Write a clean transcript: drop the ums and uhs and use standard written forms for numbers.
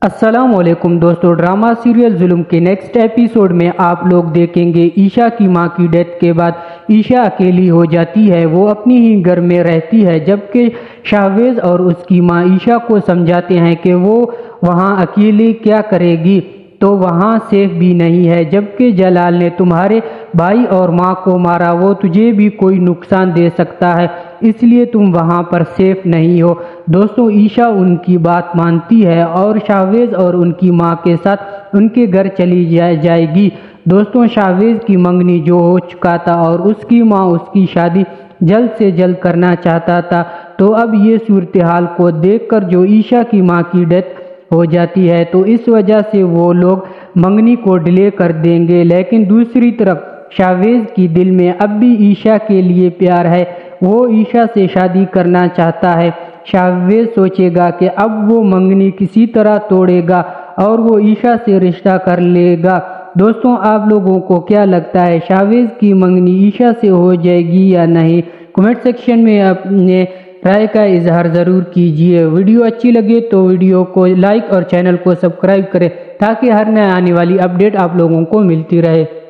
السلام علیکم دوستو، ڈرامہ سیریل ظلم کے نیکسٹ ایپیسوڈ میں آپ لوگ دیکھیں گے عیشا کی ماں کی ڈیتھ کے بعد عیشا اکیلی ہو جاتی ہے۔ وہ اپنی ہی گھر میں رہتی ہے جبکہ شاہویز اور اس کی ماں عیشا کو سمجھاتے ہیں کہ وہ وہاں اکیلی کیا کرے گی، تو وہاں سیف بھی نہیں ہے۔ جبکہ جلال نے تمہارے بھائی اور ماں کو مارا، وہ تجھے بھی کوئی نقصان دے سکتا ہے، اس لیے تم وہاں پر سیف نہیں ہو۔ دوستوں، عیشا ان کی بات مانتی ہے اور شاہویز اور ان کی ماں کے ساتھ ان کے گھر چلی جائے گی۔ دوستوں، شاہویز کی منگنی جو ہو چکا تھا اور اس کی ماں اس کی شادی جلد سے جلد کرنا چاہتا تھا، تو اب یہ صورتحال کو دیکھ کر جو عیشا کی ماں کی ڈیتھ ہو جاتی ہے تو اس وجہ سے وہ لوگ منگنی کو ڈیلے کر دیں گے۔ لیکن دوسری طرف شاہویز کی دل میں اب بھی عیشا کے لیے پیار ہے، وہ عیشا سے شادی کرنا چاہتا ہے۔ شاہویز سوچے گا کہ اب وہ منگنی کسی طرح توڑے گا اور وہ عیشا سے رشتہ کر لے گا۔ دوستوں، آپ لوگوں کو کیا لگتا ہے، شاہویز کی منگنی عیشا سے ہو جائے گی یا نہیں؟ کمنٹ سیکشن میں اپنے رائے کا اظہار ضرور کیجیے۔ ویڈیو اچھی لگے تو ویڈیو کو لائک اور چینل کو سبسکرائب کریں تاکہ ہر نئے آنے والی اپڈیٹ آپ لوگوں کو ملتی رہے۔